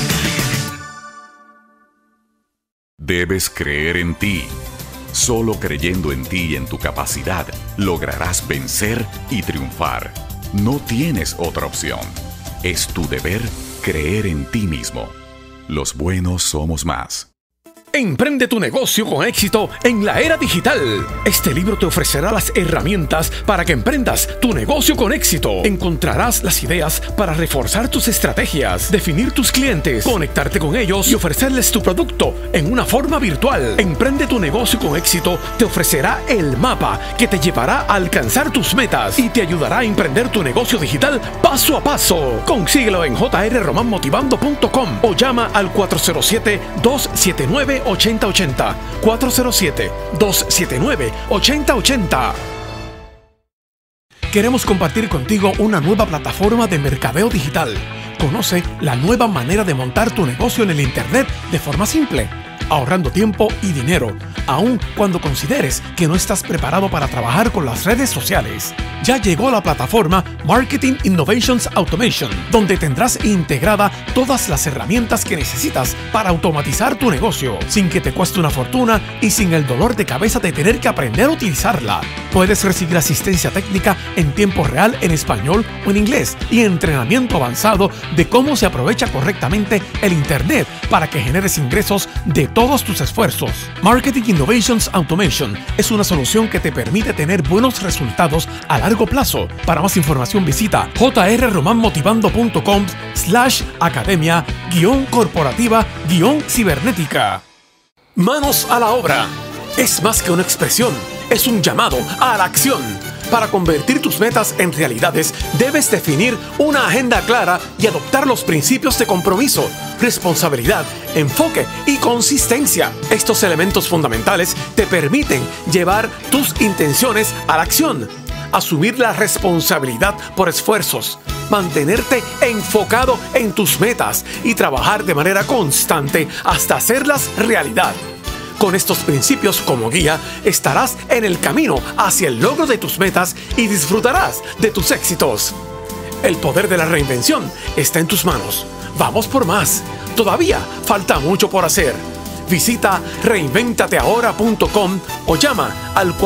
Debes creer en ti. Solo creyendo en ti y en tu capacidad, lograrás vencer y triunfar. No tienes otra opción. Es tu deber creer en ti mismo. Los buenos somos más. Emprende tu negocio con éxito en la era digital. Este libro te ofrecerá las herramientas para que emprendas tu negocio con éxito. Encontrarás las ideas para reforzar tus estrategias, definir tus clientes, conectarte con ellos y ofrecerles tu producto en una forma virtual. Emprende tu negocio con éxito te ofrecerá el mapa que te llevará a alcanzar tus metas y te ayudará a emprender tu negocio digital paso a paso. Consíguelo en jrromanmotivando.com o llama al 407-279-8080. 407-279-8080. Queremos compartir contigo una nueva plataforma de mercadeo digital. Conoce la nueva manera de montar tu negocio en el Internet de forma simple, ahorrando tiempo y dinero, aun cuando consideres que no estás preparado para trabajar con las redes sociales. Ya llegó la plataforma Marketing Innovations Automation, donde tendrás integrada todas las herramientas que necesitas para automatizar tu negocio, sin que te cueste una fortuna y sin el dolor de cabeza de tener que aprender a utilizarla. Puedes recibir asistencia técnica en tiempo real en español o en inglés y entrenamiento avanzado de cómo se aprovecha correctamente el Internet para que generes ingresos de todos tus esfuerzos. Marketing Innovations Automation es una solución que te permite tener buenos resultados a largo plazo. Para más información visita jrromanmotivando.com/academia-corporativa-cibernética. Manos a la obra. Es más que una expresión, es un llamado a la acción. Para convertir tus metas en realidades, debes definir una agenda clara y adoptar los principios de compromiso, responsabilidad, enfoque y consistencia. Estos elementos fundamentales te permiten llevar tus intenciones a la acción, asumir la responsabilidad por esfuerzos, mantenerte enfocado en tus metas y trabajar de manera constante hasta hacerlas realidad. Con estos principios como guía, estarás en el camino hacia el logro de tus metas y disfrutarás de tus éxitos. El poder de la reinvención está en tus manos. ¡Vamos por más! Todavía falta mucho por hacer. Visita reinventateahora.com o llama al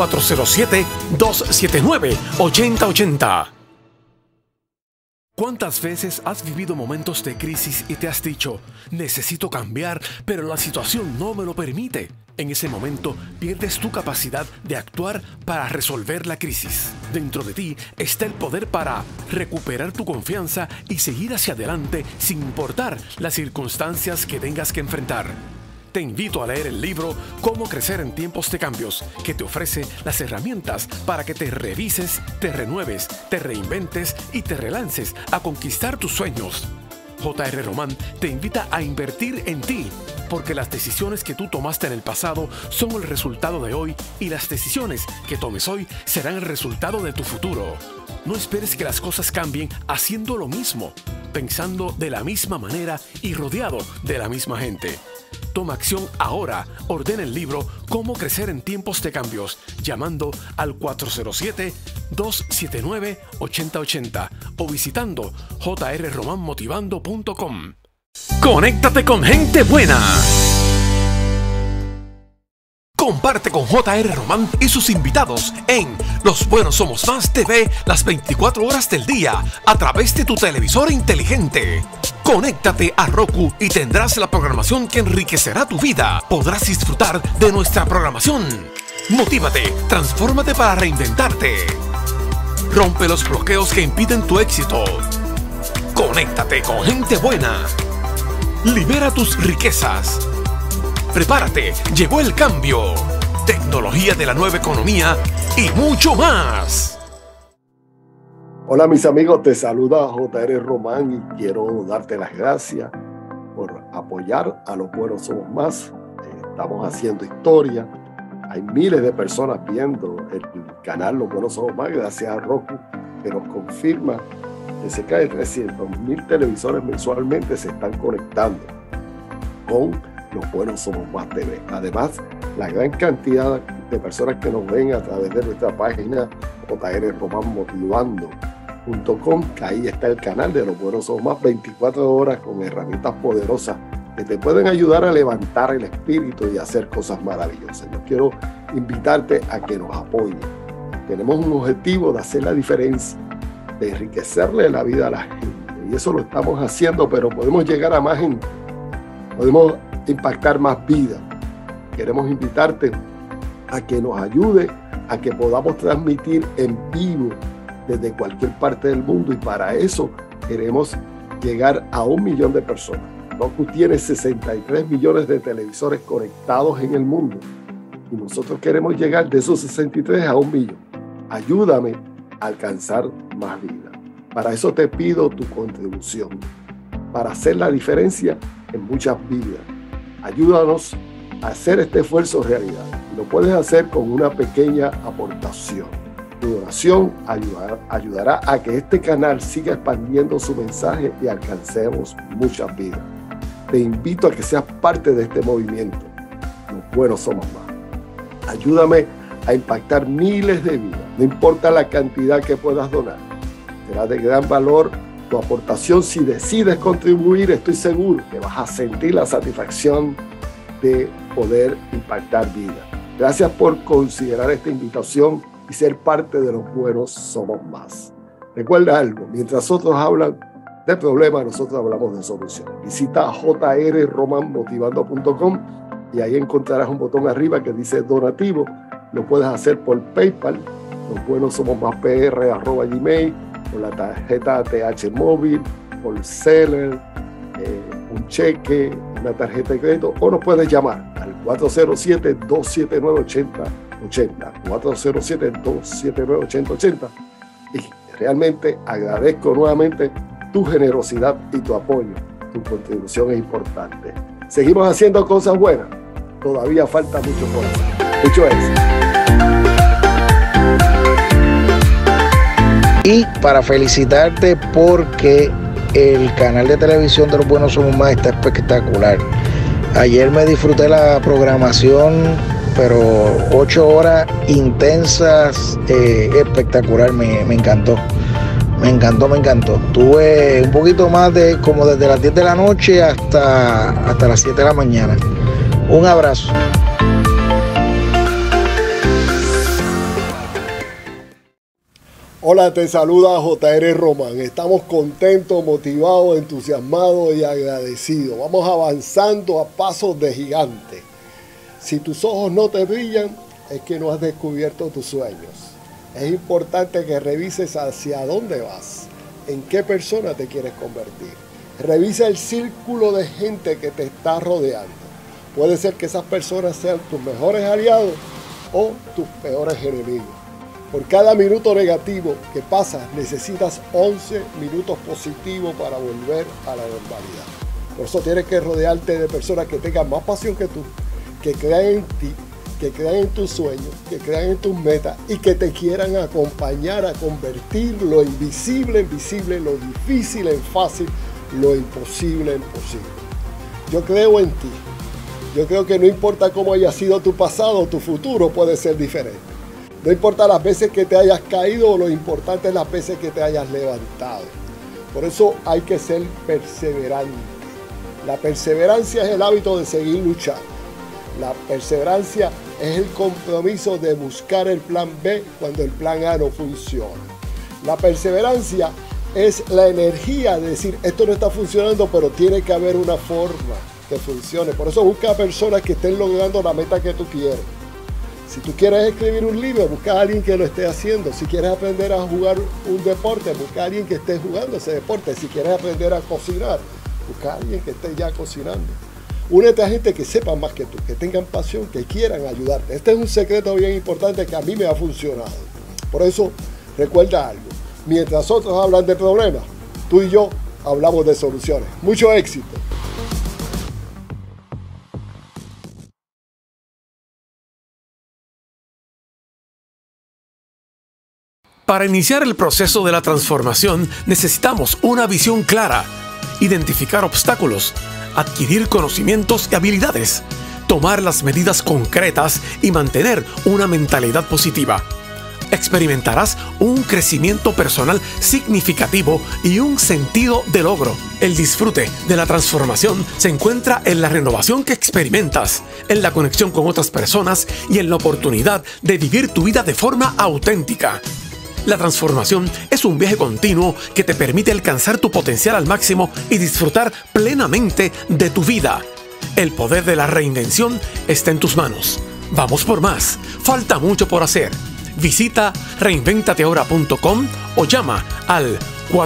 407-279-8080. ¿Cuántas veces has vivido momentos de crisis y te has dicho, necesito cambiar, pero la situación no me lo permite? En ese momento pierdes tu capacidad de actuar para resolver la crisis. Dentro de ti está el poder para recuperar tu confianza y seguir hacia adelante sin importar las circunstancias que tengas que enfrentar. Te invito a leer el libro Cómo crecer en tiempos de cambios, que te ofrece las herramientas para que te revises, te renueves, te reinventes y te relances a conquistar tus sueños. J.R. Román te invita a invertir en ti, porque las decisiones que tú tomaste en el pasado son el resultado de hoy y las decisiones que tomes hoy serán el resultado de tu futuro. No esperes que las cosas cambien haciendo lo mismo, pensando de la misma manera y rodeado de la misma gente. Toma acción ahora. Ordena el libro Cómo crecer en tiempos de cambios llamando al 407-279-8080 o visitando jrromanmotivando.com. Conéctate con gente buena. Comparte con J.R. Román y sus invitados en Los Buenos Somos Más TV las 24 horas del día a través de tu televisor inteligente. Conéctate a Roku y tendrás la programación que enriquecerá tu vida. Podrás disfrutar de nuestra programación. Motívate, transfórmate para reinventarte. Rompe los bloqueos que impiden tu éxito. Conéctate con gente buena. Libera tus riquezas. Prepárate, llegó el cambio. Tecnología de la nueva economía y mucho más. Hola mis amigos, te saluda J.R. Román y quiero darte las gracias por apoyar a Los Buenos Somos Más. Estamos haciendo historia. Hay miles de personas viendo el canal Los Buenos Somos Más gracias a Roku, que nos confirma que cerca de 300,000 televisores mensualmente se están conectando con Los Buenos Somos Más TV. Además, la gran cantidad de personas que nos ven a través de nuestra página jrromanmotivando.com, que ahí está el canal de Los Buenos Somos Más, 24 horas con herramientas poderosas que te pueden ayudar a levantar el espíritu y hacer cosas maravillosas. Yo quiero invitarte a que nos apoyen. Tenemos un objetivo de hacer la diferencia, de enriquecerle la vida a la gente. Y eso lo estamos haciendo, pero podemos llegar a más gente. Podemos impactar más vidas. Queremos invitarte a que nos ayude a que podamos transmitir en vivo desde cualquier parte del mundo, y para eso queremos llegar a 1 millón de personas. Roku tiene 63 millones de televisores conectados en el mundo y nosotros queremos llegar de esos 63 a 1 millón. Ayúdame a alcanzar más vidas. Para eso te pido tu contribución, para hacer la diferencia en muchas vidas. Ayúdanos a hacer este esfuerzo realidad. Lo puedes hacer con una pequeña aportación. Tu donación ayudará a que este canal siga expandiendo su mensaje y alcancemos muchas vidas. Te invito a que seas parte de este movimiento. Los Buenos Somos Más. Ayúdame a impactar miles de vidas. No importa la cantidad que puedas donar. Será de gran valor tu aportación. Si decides contribuir, estoy seguro que vas a sentir la satisfacción de poder impactar vidas. Gracias por considerar esta invitación y ser parte de Los Buenos Somos Más. Recuerda algo, mientras otros hablan de problemas, nosotros hablamos de soluciones. Visita jrromanmotivando.com y ahí encontrarás un botón arriba que dice donativo. Lo puedes hacer por PayPal, losbuenosomospr@gmail, por la tarjeta TH móvil, por Seller, un cheque, una tarjeta de crédito, o nos puedes llamar al 407-279-8080, 407-279-8080. Y realmente agradezco nuevamente tu generosidad y tu apoyo. Tu contribución es importante. Seguimos haciendo cosas buenas. Todavía falta mucho por hacer. Mucho éxito. Y para felicitarte porque el canal de televisión de Los Buenos Somos Más está espectacular. Ayer me disfruté la programación, pero 8 horas intensas, espectacular, me encantó. Me encantó. Tuve un poquito más de como desde las 10 de la noche hasta las 7 de la mañana. Un abrazo. Hola, te saluda J.R. Román. Estamos contentos, motivados, entusiasmados y agradecidos. Vamos avanzando a pasos de gigante. Si tus ojos no te brillan, es que no has descubierto tus sueños. Es importante que revises hacia dónde vas, en qué persona te quieres convertir. Revisa el círculo de gente que te está rodeando. Puede ser que esas personas sean tus mejores aliados o tus peores enemigos. Por cada minuto negativo que pasas, necesitas 11 minutos positivos para volver a la normalidad. Por eso tienes que rodearte de personas que tengan más pasión que tú, que crean en ti, que crean en tus sueños, que crean en tus metas y que te quieran acompañar a convertir lo invisible en visible, lo difícil en fácil, lo imposible en posible. Yo creo en ti. Yo creo que no importa cómo haya sido tu pasado, tu futuro puede ser diferente. No importa las veces que te hayas caído, lo importante es las veces que te hayas levantado. Por eso hay que ser perseverante. La perseverancia es el hábito de seguir luchando. La perseverancia es el compromiso de buscar el plan B cuando el plan A no funciona. La perseverancia es la energía de decir, esto no está funcionando, pero tiene que haber una forma que funcione. Por eso busca personas que estén logrando la meta que tú quieres. Si tú quieres escribir un libro, busca a alguien que lo esté haciendo. Si quieres aprender a jugar un deporte, busca a alguien que esté jugando ese deporte. Si quieres aprender a cocinar, busca a alguien que esté ya cocinando. Únete a gente que sepan más que tú, que tengan pasión, que quieran ayudarte. Este es un secreto bien importante que a mí me ha funcionado. Por eso, recuerda algo. Mientras otros hablan de problemas, tú y yo hablamos de soluciones. Mucho éxito. Para iniciar el proceso de la transformación necesitamos una visión clara, identificar obstáculos, adquirir conocimientos y habilidades, tomar las medidas concretas y mantener una mentalidad positiva. Experimentarás un crecimiento personal significativo y un sentido de logro. El disfrute de la transformación se encuentra en la renovación que experimentas, en la conexión con otras personas y en la oportunidad de vivir tu vida de forma auténtica. La transformación es un viaje continuo que te permite alcanzar tu potencial al máximo y disfrutar plenamente de tu vida. El poder de la reinvención está en tus manos. Vamos por más. Falta mucho por hacer. Visita reinventateahora.com o llama al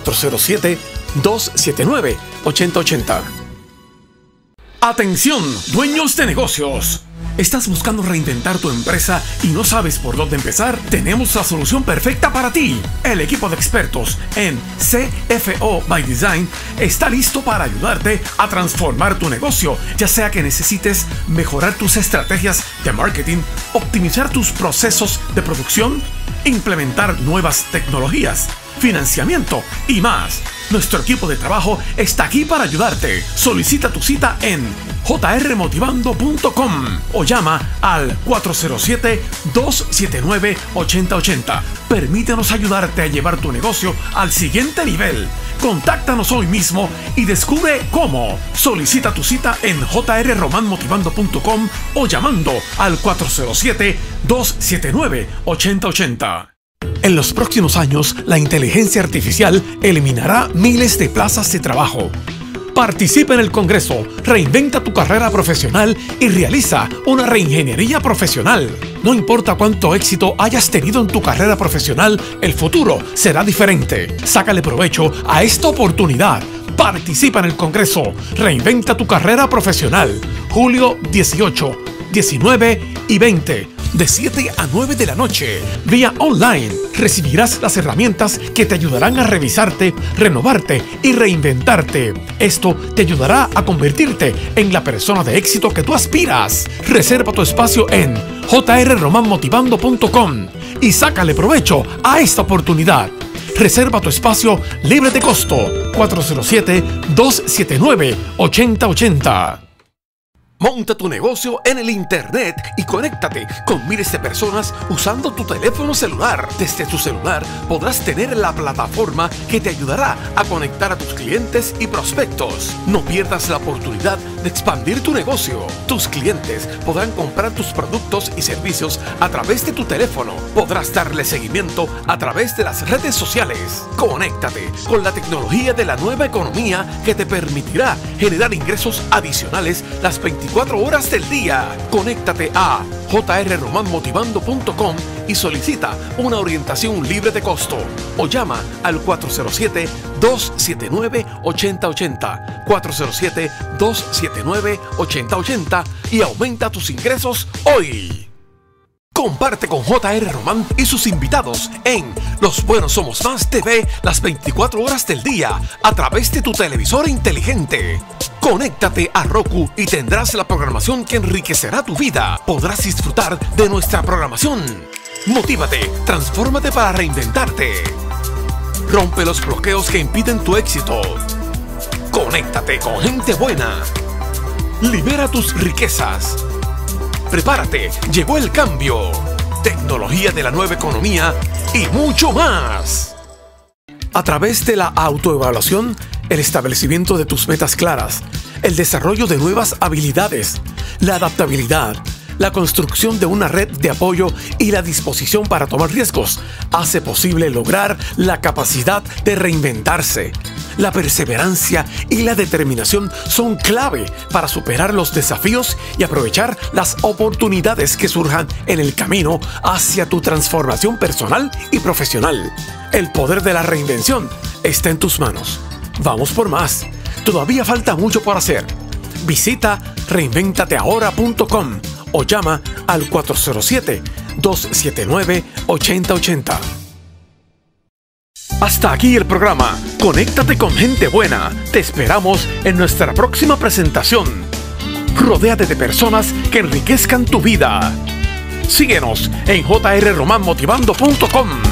407-279-8080. Atención, dueños de negocios. ¿Estás buscando reinventar tu empresa y no sabes por dónde empezar? Tenemos la solución perfecta para ti. El equipo de expertos en CFO by Design está listo para ayudarte a transformar tu negocio, ya sea que necesites mejorar tus estrategias de marketing, optimizar tus procesos de producción, implementar nuevas tecnologías, financiamiento y más. Nuestro equipo de trabajo está aquí para ayudarte. Solicita tu cita en jrmotivando.com o llama al 407-279-8080. Permítenos ayudarte a llevar tu negocio al siguiente nivel. Contáctanos hoy mismo y descubre cómo. Solicita tu cita en jrromanmotivando.com o llamando al 407-279-8080. En los próximos años, la inteligencia artificial eliminará miles de plazas de trabajo. Participa en el Congreso, reinventa tu carrera profesional y realiza una reingeniería profesional. No importa cuánto éxito hayas tenido en tu carrera profesional, el futuro será diferente. Sácale provecho a esta oportunidad. Participa en el Congreso, reinventa tu carrera profesional. Julio 18, 19 y 20. De 7 a 9 de la noche, vía online, recibirás las herramientas que te ayudarán a revisarte, renovarte y reinventarte. Esto te ayudará a convertirte en la persona de éxito que tú aspiras. Reserva tu espacio en jrromanmotivando.com y sácale provecho a esta oportunidad. Reserva tu espacio libre de costo. 407-279-8080. Monta tu negocio en el Internet y conéctate con miles de personas usando tu teléfono celular. Desde tu celular podrás tener la plataforma que te ayudará a conectar a tus clientes y prospectos. No pierdas la oportunidad de expandir tu negocio. Tus clientes podrán comprar tus productos y servicios a través de tu teléfono. Podrás darle seguimiento a través de las redes sociales. Conéctate con la tecnología de la nueva economía que te permitirá generar ingresos adicionales las 24 horas del día. Conéctate a jrromanmotivando.com y solicita una orientación libre de costo o llama al 407-279-8080, 407-279-8080 y aumenta tus ingresos hoy. Comparte con J.R. Román y sus invitados en Los Buenos Somos Más TV las 24 horas del día a través de tu televisor inteligente. Conéctate a Roku y tendrás la programación que enriquecerá tu vida. Podrás disfrutar de nuestra programación. Motívate, transfórmate para reinventarte. Rompe los bloqueos que impiden tu éxito. Conéctate con gente buena. Libera tus riquezas. Prepárate, llegó el cambio. Tecnología de la nueva economía y mucho más. A través de la autoevaluación, el establecimiento de tus metas claras, el desarrollo de nuevas habilidades, la adaptabilidad, la construcción de una red de apoyo y la disposición para tomar riesgos hace posible lograr la capacidad de reinventarse. La perseverancia y la determinación son clave para superar los desafíos y aprovechar las oportunidades que surjan en el camino hacia tu transformación personal y profesional. El poder de la reinvención está en tus manos. Vamos por más. Todavía falta mucho por hacer. Visita reinventateahora.com o llama al 407-279-8080. Hasta aquí el programa. Conéctate con gente buena. Te esperamos en nuestra próxima presentación. Rodéate de personas que enriquezcan tu vida. Síguenos en jrromanmotivando.com.